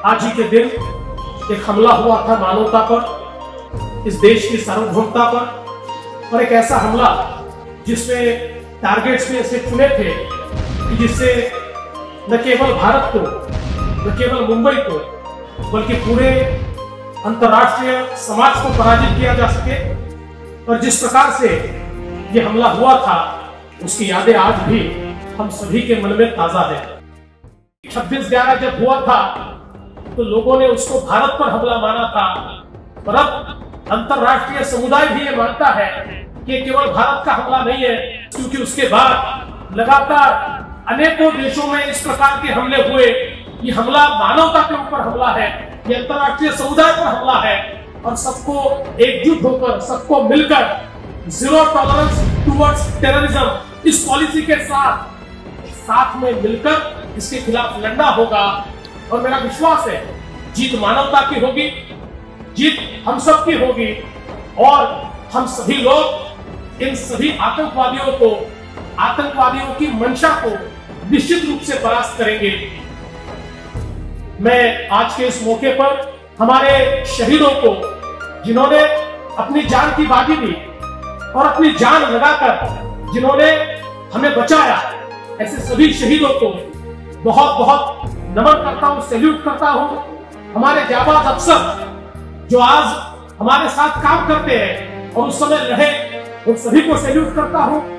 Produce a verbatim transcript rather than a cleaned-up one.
आज ही के दिन एक हमला हुआ था मानवता पर, इस देश की सार्वभौमता पर, और एक ऐसा हमला जिसमें टारगेट्स में ऐसे चुने थे कि जिससे न केवल भारत को, न केवल मुंबई को, बल्कि पूरे अंतर्राष्ट्रीय समाज को पराजित किया जा सके। और जिस प्रकार से ये हमला हुआ था उसकी यादें आज भी हम सभी के मन में ताजा है। छब्बीस ग्यारह जब हुआ था तो लोगों ने उसको भारत पर हमला माना था, और अब अंतर्राष्ट्रीय समुदाय भी ये मानता है कि केवल भारत का हमला नहीं है, क्योंकि उसके बाद लगातार अनेकों देशों में इस प्रकार के हमले हुए। ये हमला मानवता के ऊपर हमला है, ये अंतर्राष्ट्रीय समुदाय पर हमला है, और सबको एकजुट होकर, सबको मिलकर जीरो टॉलरेंस टुवर्ड्स टेररिज्म इस पॉलिसी के साथ साथ में मिलकर इसके खिलाफ लड़ना होगा। और मेरा विश्वास है जीत मानवता की होगी, जीत हम सब की होगी, और हम सभी लोग इन सभी आतंकवादियों को, आतंकवादियों की मंशा को निश्चित रूप से परास्त करेंगे। मैं आज के इस मौके पर हमारे शहीदों को, जिन्होंने अपनी जान की बाजी दी और अपनी जान लगाकर जिन्होंने हमें बचाया, ऐसे सभी शहीदों को बहुत बहुत नमन करता हूं, सैल्यूट करता हूं। हमारे जाबाज अफसर जो आज हमारे साथ काम करते हैं और उस समय रहे, उन सभी को सैल्यूट करता हूं।